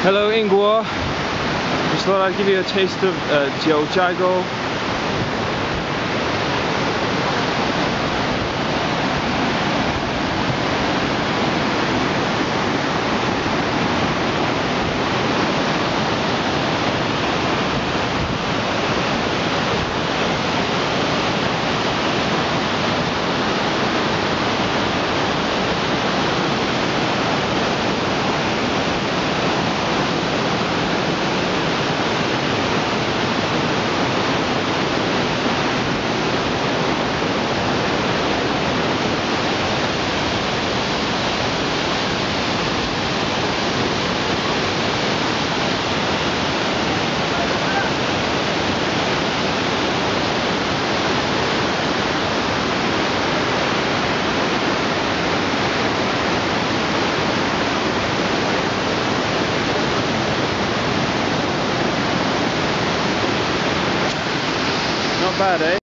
Hello, Ingguo. Just thought I'd give you a taste of Jiuzhaigou. Not bad, eh?